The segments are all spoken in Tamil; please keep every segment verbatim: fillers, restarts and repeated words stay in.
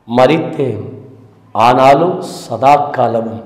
மரித்தேன், ஆனாலும் சதா காலமும்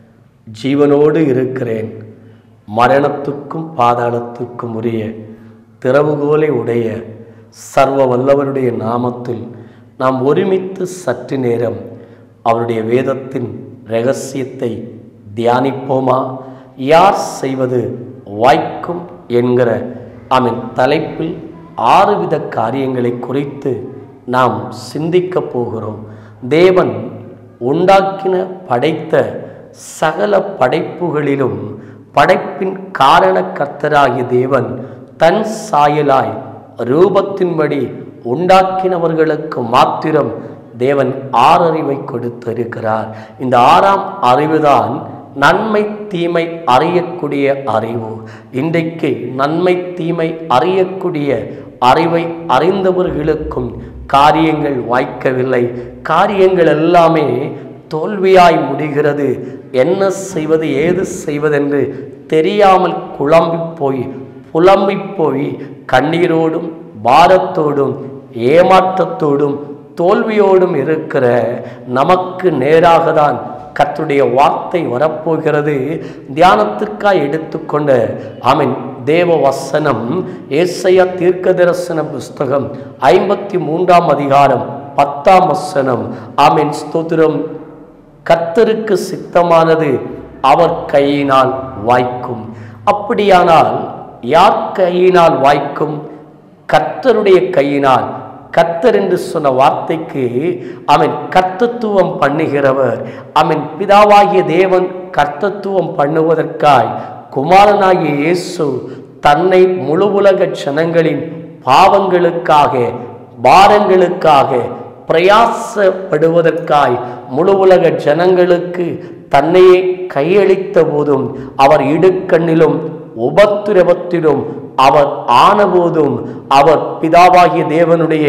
ஜீவனோடு இருக்கிறேன். மரணத்துக்கும் பாதாளத்துக்கும் உரிய திறவுகோலை உடைய சர்வ வல்லவருடைய நாமத்தில் நாம் ஒருமித்து சற்று நேரம் அவருடைய வேதத்தின் இரகசியத்தை தியானிப்போமா? யார் செய்வது வாய்க்கும் என்கிற ஆமென் தலைப்பில் ஆறு வித காரியங்களை குறித்து நாம் சிந்திக்க போகிறோம். தேவன் உண்டாக்கின படைத்த சகல படைப்புகளிலும் படைப்பின் காரண கர்த்தராகிய தேவன் தன் சாயலாய் ரூபத்தின்படி உண்டாக்கினவர்களுக்கு மாத்திரம் தேவன் ஆறறிவை கொடுத்திருக்கிறார். இந்த ஆறாம் அறிவுதான் நன்மை தீமை அறியக்கூடிய அறிவு. இன்றைக்கு நன்மை தீமை அறியக்கூடிய அறிவை அறிந்தவர்களுக்கும் காரியங்கள் வாய்க்கவில்லை. காரியங்கள் எல்லாமே தோல்வியாய் முடிகிறது. என்ன செய்வது ஏது செய்வதென்று தெரியாமல் குழம்பி போய் புலம்பி போய் கண்ணீரோடும் பாரத்தோடும் ஏமாற்றத்தோடும் தோல்வியோடும் இருக்கிற நமக்கு நேராக தான் கர்த்தருடைய வார்த்தை வரப்போகிறது. தியானத்திற்காக எடுத்துக்கொண்ட ஆமென் தேவ வசனம் ஏசாயா தீர்க்கதரிசன புஸ்தகம் ஐம்பத்தி மூன்றாம் அதிகாரம் பத்தாம் வசனம். ஆமென் ஸ்தோத்திரம். கர்த்தருக்கு சித்தமானது அவர் கையினால் வாய்க்கும். அப்படியானால் யார் கையினால் வாய்க்கும்? கர்த்தருடைய கையினால். கர்த்தர் என்று சொன்ன வார்த்தைக்கு அவன் கர்த்தத்துவம் பண்ணுகிறவர். அவன் பிதாவாகிய தேவன் கர்த்தத்துவம் பண்ணுவதற்காய் குமாரனாகிய இயேசு தன்னை முழு உலக ஜனங்களின் பாவங்களுக்காக பாரங்களுக்காக பிரயாசப்படுவதற்காய் முழு உலக ஜனங்களுக்கு தன்னையே கையளித்த போதும் அவர் இடுக்கண்ணிலும் உபத்திரவத்திலும் அவர் ஆனபோதும் அவர் பிதாவாகிய தேவனுடைய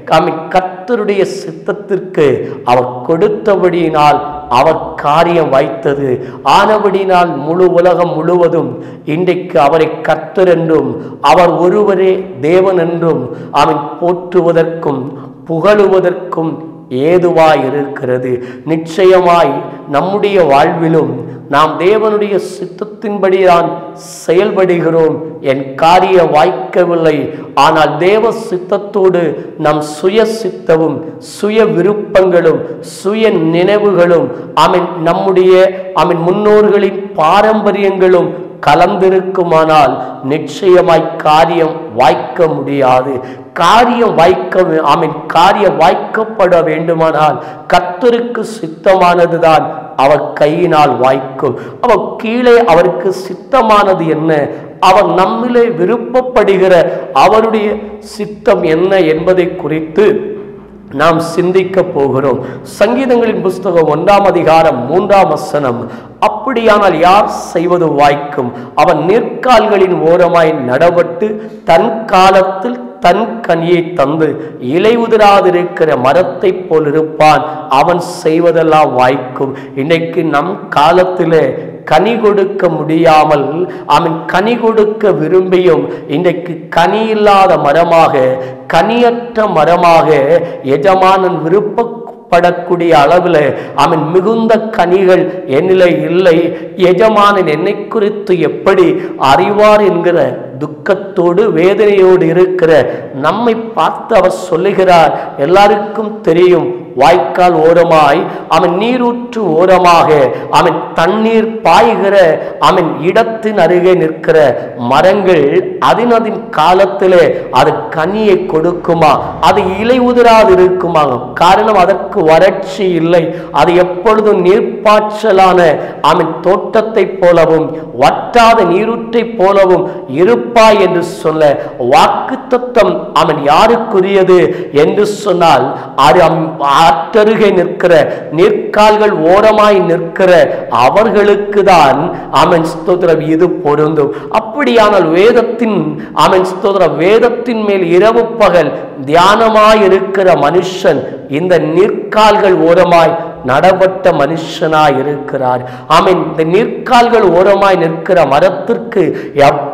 கர்த்தருடைய சித்தத்திற்கு அவர் கொடுத்தபடியினால் அவர் காரியம் வைத்தது. ஆனபடியினால் முழு உலகம் முழுவதும் இன்றைக்கு அவரை கர்த்தர் என்றும் அவர் ஒருவரே தேவன் என்றும் அவன் போற்றுவதற்கும் புகழுவதற்கும் ஏதுவாய் இருக்கிறது. நிச்சயமாய் நம்முடைய வாழ்விலும் நாம் தேவனுடைய சித்தத்தின்படிதான் செயல்படுகிறோம். என் காரியம் வாய்க்கவில்லை, ஆனால் தேவ சித்தத்தோடு நம் சுய சித்தமும் சுய விருப்பங்களும் சுய நினைவுகளும் ஆமென் நம்முடைய ஆமென் முன்னோர்களின் பாரம்பரியங்களும் கலந்திருக்குமானால் நிச்சயமாய் காரியம் வாய்க்க முடியாது. காரியம் வாய்க்க ஆமென் காரியம் வாய்க்கப்பட வேண்டுமானால் கர்த்தருக்கு சித்தமானதுதான் அவர் கையினால் வாய்க்கும். அவர் கீழே அவருக்கு சித்தமானது என்ன? அவர் நம்மிலே விருப்பப்படுகிற அவருடைய சித்தம் என்ன என்பதை குறித்து நாம் சிந்திக்க போகிறோம். சங்கீதங்களின் புஸ்தகம் ஒன்றாம் அதிகாரம் மூன்றாம் வசனம். அப்படியானால் யார் செய்வது வாய்க்கும்? அவன் நீர்க்கால்களின் ஓரமாய் நடப்பட்டு தன் காலத்தில் தன் கனியை தந்து இலை உதிராதிருக்கிற மரத்தை போல் இருப்பான். அவன் செய்வதெல்லாம் வாய்க்கும். இன்றைக்கு நம் காலத்திலே கனி கொடுக்க முடியாமல் அவன் கனி கொடுக்க விரும்பியும் இன்றைக்கு கனி இல்லாத மரமாக கனியற்ற மரமாக எஜமானன் விருப்பப்படக்கூடிய அளவில் அவன் மிகுந்த கனிகள் என்னிலே இல்லை, எஜமானன் என்னை குறித்து எப்படி அறிவார் என்கிற துக்கத்தோடு வேதனையோடு இருக்கிற நம்மை பார்த்து அவர் சொல்லுகிறார். எல்லாருக்கும் தெரியும், வாய்க்கால் ஓரமாய் அவன் நீரூற்று ஓரமாக அவன் தண்ணீர் பாய்கிற அவன் இடத்தின் அருகே நிற்கிற மரங்கள் அதன் அதன் காலத்திலே அது கனியை கொடுக்குமா? அது இலை உதிராது இருக்குமா? காரணம் அதற்கு வறட்சி இல்லை. அது எப்பொழுதும் நீர்ப்பாய்ச்சலான அவன் தோட்டத்தை போலவும் வற்றாத நீரூற்றை போலவும் இருப்பாய் என்று சொல்ல வாக்குத்தத்தம் அவன் யாருக்குரியது என்று சொன்னால் அது ஆற்றருகே நிற்கிற நீர்க்கால்கள் ஓரமாய் நிற்கிற அவர்களுக்கு தான் அவன் ஸ்தோத்திரம் இது பொருந்தும். அப்படியானால் வேதத்தின் அவன் ஸ்தோத்திரம் வேதத்தின் மேல் இரவு பகல் தியானமாய் இருக்கிற மனுஷன் இந்த நீர்க்கால்கள் ஓரமாய் நடப்பட்ட மனுஷனாய் இருக்கிறார். ஆமென். இந்த நீர்க்கால்கள் ஓரமாய் நிற்கிற மரத்திற்கு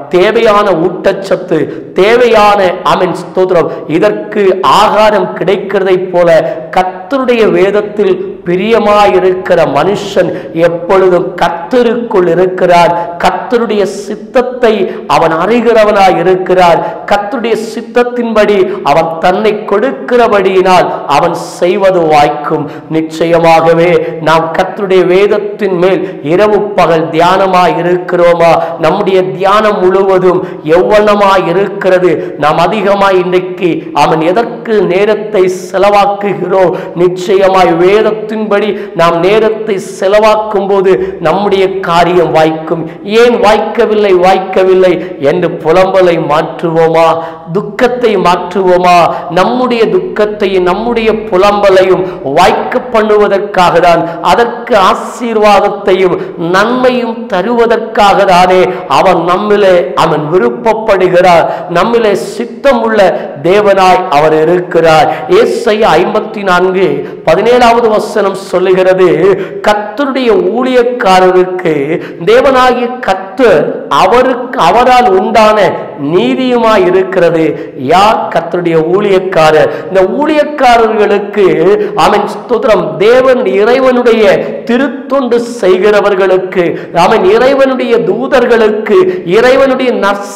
தேவையான ஊட்டச்சத்து, தேவையான ஆமென் ஸ்தோத்திரம், இதற்கு ஆகாரம் கிடைக்கிறதை போல கர்த்தருடைய வேதத்தில் பிரியமாயிருக்கிற மனுஷன் எப்பொழுதும் கர்த்தருக்குள் இருக்கிறார். கர்த்தருடைய சித்தத்தை அவன் அறிகிறவனாய் இருக்கிறார். கர்த்தருடைய சித்தத்தின்படி அவன் தன்னை கொடுக்கிறபடியினால் அவன் செய்வது வாய்க்கும். நிச்சயமாகவே நாம் கர்த்தருடைய வேதத்தின் மேல் இரவு பகல் தியானமாய் இருக்கிறோமா? நம்முடைய தியானம் முழுவதும் எவ்வளமாய் இருக்கிறது? நாம் அதிகமாய் இன்றைக்கு அவன் எதற்கு நேரத்தை செலவாக்குகிறோம்? நிச்சயமாய் வேதத்தின்படி நாம் நேரத்தை செலவாக்கும் போது நம்முடைய காரியம் வாய்க்கும். ஏன் வாய்க்கவில்லை வாய்க்கவில்லை என்று புலம்பலை மாற்றுவோமா? துக்கத்தை மாற்றுவோமா? நம்முடைய துக்கத்தையும் நம்முடைய புலம்பலையும் வாய்க்க பண்ணுவதற்காக தான், அதற்கு ஆசீர்வாதத்தையும் நன்மையும் தருவதற்காக தானே அவன் நம்மிலே அவன் விருப்பப்படுகிறார். நம்மிலே சித்தம் உள்ள தேவனாய் அவர் இருக்கிறார். ஏசாயா ஐம்பத்தி நான்கு பதினேழாவது வசனம் சொல்லுகிறது, கர்த்தருடைய ஊழியக்காரருக்கு தேவனாகிய கர்த்தர் அவருக்கு அவரால் உண்டான நீதியுமாய் இருக்கிறது. யார் கர்த்தருடைய ஊழியக்காரர்? இந்த ஊழியக்காரர்களுக்கு அவன் ஸ்தோத்திரம், தேவன் இறைவனுடைய திருத்தொண்டு செய்கிறவர்களுக்கு, அவன் இறைவனுடைய தூதர்களுக்கு, இறைவனுடைய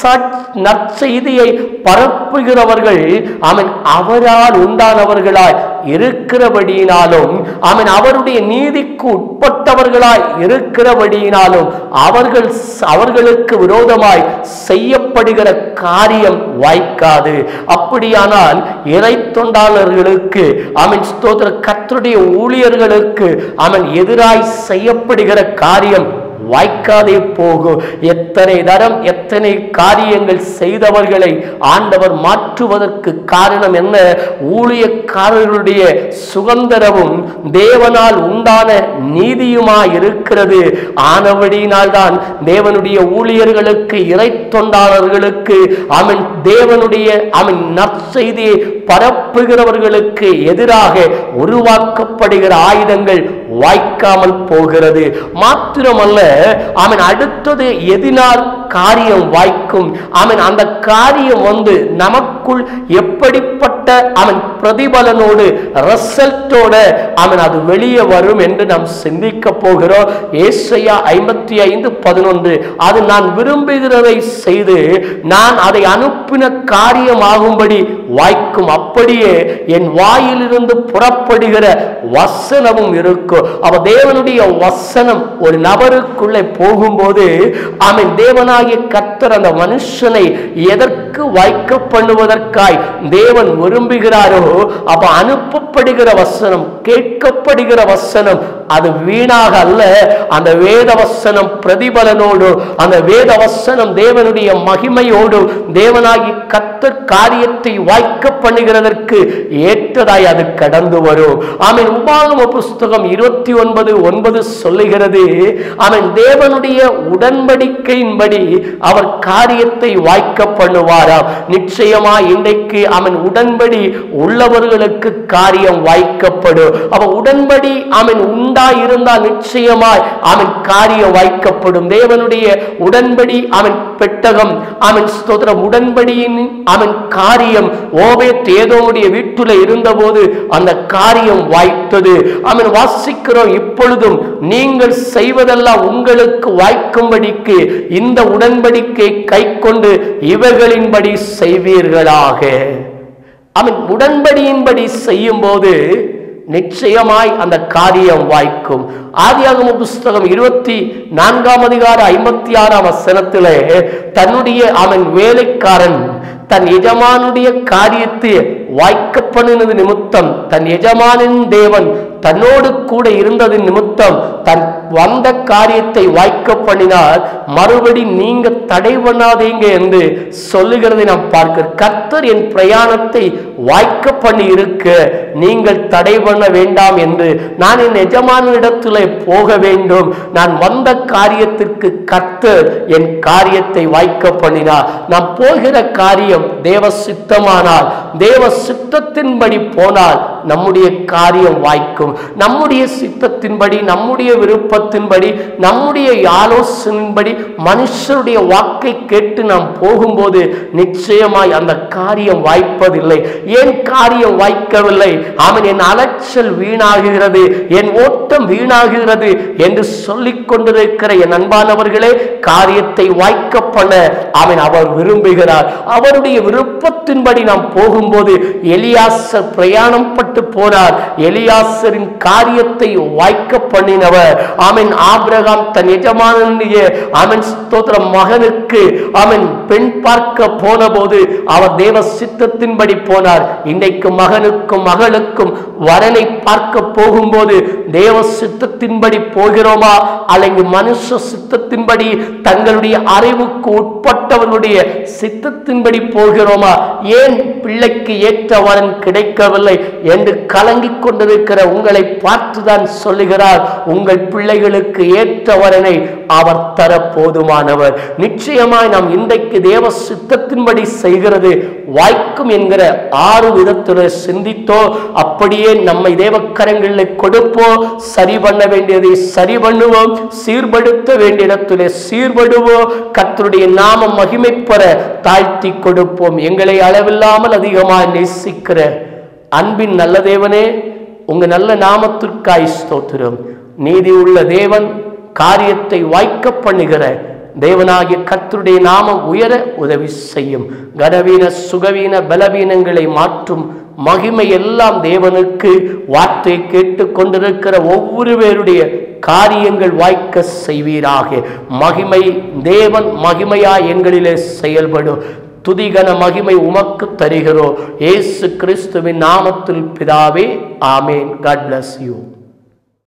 நற்செய்தியை பரப்புகிறவர்கள் அவன் அவரால் உண்டானவர்களாய் இருக்கிறபடியினாலும், அவன் அவருடைய நீதிக்கு உட்பட்டவர்களாய் இருக்கிறபடியினாலும் அவர்கள் அவர்களுக்கு விரோதமாய் செய்யப்படுகிற காரியம் வாய்க்காது. அப்படியானால் இறை தொண்டாளர்களுக்கு அவன் ஸ்தோத்திர கர்த்தருடைய ஊழியர்களுக்கு அவன் எதிராய் செய்யப்படுகிற காரியம் வாய்க்காதே போகும். எத்தனை தரம் எத்தனை காரியங்கள் செய்தவர்களை ஆண்டவர் மாற்றுவதற்கு காரணம் என்ன? ஊழியக்காரர்களுடைய சுதந்திரமும் தேவனால் உண்டான நீதியுமாய் இருக்கிறது. ஆனபடியினால் தான் தேவனுடைய ஊழியர்களுக்கு, இறை தொண்டாளர்களுக்கு, அவன் தேவனுடைய அவன் நற்செய்தியை பரப்புகிறவர்களுக்கு எதிராக உருவாக்கப்படுகிற ஆயுதங்கள் வாய்க்காமல் போகிறது. மாத்திரமல்ல, அவன் அடுத்தது எதினால் காரியம் வாய்க்கும்? அவன் அந்த காரியம் வந்து நமக்குள் எப்படிப்பட்ட அவன் பிரதிபலனோடு ரிசல்ட்டோட அவன் அது வெளியே வரும் என்று நாம் சிந்திக்க போகிறோம். ஏசாயா ஐம்பத்தி ஐந்து பதினொன்று, அது நான் விரும்புகிறதை செய்து நான் அதை அனுப்பின காரியமாகும்படி வாய்க்கும். அப்படியே என் வாயிலிருந்து புறப்படுகிற வசனமும் இருக்கும். அவ தேவனுடைய வசனம் ஒரு நபருக்குள்ளே போகும்போது அவன் தேவனாகிய கர்த்தர் அந்த மனுஷனை எதற்கு வாய்க்க பண்ணுவதற்காய் தேவன் விரும்புகிறாரோ, அப்ப அனுப்பப்படுகிற வசனம், கேட்கப்படுகிற வசனம் அது வீணாக அல்ல. அந்த வேத வசனம் பிரதிபலனோடு, அந்த வேத வசனம் தேவனுடைய மகிமையோடு தேவனாகி கர்த்தர் காரியத்தை வாய்க்க பண்ணுகிறதற்கு ஏற்றதாய் அது கடந்து வரும். ஆமென். உபாகம புஸ்தகம் இருபத்தி ஒன்பது ஒன்பது சொல்லுகிறது, அவன் தேவனுடைய உடன்படிக்கையின்படி அவர் காரியத்தை வாய்க்க பண்ணுவாராம். நிச்சயமா இன்றைக்கு அவன் உடன்படி உள்ளவர்களுக்கு காரியம் வாய்க்கப்படும். அவன் உடன்படி அவன் உண்டாயிருந்தால் நிச்சயமாய் அவன் காரியம் வாய்க்கப்படும். தேவனுடைய உடன்படி அவன் பெட்டகம், அவன் ஸ்தோத்திரம், உடன்படியின் அவன் காரியம் ஓபேத் ஏதோமுடைய வீட்டில் இருந்தபோது அந்த காரியம் வாய்த்தது. அவன் வாசிக்கிறோம், இப்பொழுதும் நீங்கள் செய்வதெல்லாம் உங்களுக்கு வாய்க்கும்படிக்கு இந்த உடன்படிக்கை கை கொண்டு இவர்களின்படி செய்வீர்களாக. அவன் உடன்படியின்படி செய்யும் போது நிச்சயமாய் அந்த காரியம் வாய்க்கும். ஆதியாகம புஸ்தகம் இருபத்தி நான்காம் அதிகார ஐம்பத்தி ஆறாம் வசனத்திலே தன்னுடைய அவன் வேலைக்காரன் தன் எஜமானுடைய காரியத்தை வாய்க்க பண்ணினது நிமித்தம், தன் எஜமானின் தேவன் தன்னோடு கூட இருந்தது நிமித்தம் தன் வந்த காரியத்தை வாய்க்க பண்ணினார். மறுபடி நீங்க தடை பண்ணாதீங்க என்று சொல்லுகிறதை நாம் பார்க்கிறோம். கர்த்தர் என் பிரயாணத்தை வாய்க்க பண்ணி இருக்க நீங்கள் தடை பண்ண வேண்டாம் என்று, நான் என் எஜமானிடத்திலே போக வேண்டும். நான் வந்த காரியத்திற்கு கர்த்தர் என் காரியத்தை வாய்க்க பண்ணினார். நாம் போகிற காரியம் தேவ சித்தமானால், தேவ சித்த சித்தத்தின்படி போனால் நம்முடைய காரியம் வாய்க்கும். நம்முடைய சித்தத்தின்படி, நம்முடைய விருப்பத்தின்படி, நம்முடைய ஆலோசனையின்படி மனுஷருடைய வாக்கை கேட்டு நாம் போகும்போது நிச்சயமாய் அந்த காரியம் வாய்ப்பதில்லை. ஏன் காரியம் வாய்க்கவில்லை? அவன் என் அலைச்சல் வீணாகுகிறது, என் ஓட்டம் வீணாகுகிறது என்று சொல்லிக் கொண்டிருக்கிற என் அன்பானவர்களே, காரியத்தை வாய்க்க பண்ண அவன் அவர் விரும்புகிறார். அவருடைய விருப்பத்தின்படி நாம் போகும்போது எலியாசர் பிரயாணம் பட்டு போனார். எலியாசரின் காரியத்தை வாய்க்க பண்ணினவர் அவன் ஆபிரகாம் தன் எஜமானுடைய அவன் ஸ்தோத்திர மகனுக்கு அவன் பெண் பார்க்க போன போது அவர் தேவ சித்தத்தின்படி போனார். இன்றைக்கு மகனுக்கும் மகளுக்கும் வரனை பார்க்க போகும்போது தேவ சித்தத்தின்படி போகிறோமா அல்லது மனுஷ சித்தத்தின்படி தங்களுடைய அறிவுக்கு உட்பட்டவனுடைய சித்தத்தின்படி போகிறோமா? ஏன் பிள்ளைக்கு ஏற்ற வரன் கிடைக்கவில்லை என்று கலங்கிக் கொண்டிருக்கிற உங்களை பார்த்துதான் சொல்லுகிறார், உங்கள் பிள்ளைகளுக்கு ஏற்ற வரனை அவர் தர போதுமானவர். நிச்சயமாய் நாம் இன்றைக்கு தேவ சித்தத்தின்படி செய்கிறது வாய்க்கும் என்கிற ஆறு விதத்தில் சிந்தித்தோ அப்படியே நம்மை தேவக்கரங்களில் கொடுப்போம். சரி பண்ண வேண்டியதை சரி பண்ணுவோம், சீர்படுத்த வேண்டிய இடத்திலே சீர்படுவோம். கர்த்தருடைய நாமம் மகிமை பெற தாழ்த்தி கொடுப்போம். எங்களை அளவில்லாமல் அதிகமாக நேசிக்கிற அன்பின் நல்ல தேவனே, உங்க நல்ல நாமத்திற்காய் ஸ்தோத்திரம். நீதி உள்ள தேவன், காரியத்தை வாய்க்க பண்ணுகிற தேவனாகிய கர்த்தருடைய நாமம் உயர உதவி செய்யும். கனவீன சுகவீன பலவீனங்களை மாற்றும் மகிமை எல்லாம் தேவனுக்கு. வார்த்தை கேட்டு கொண்டிருக்கிற ஒவ்வொரு பேருடைய காரியங்கள் வாய்க்க செய்வீராக. மகிமை தேவன் மகிமையா எங்களிலே செயல்படும். துதிகன மகிமை உமக்கு தருகிறோம். இயேசு கிறிஸ்துவின் நாமத்தில் பிதாவே, ஆமேன். God bless you.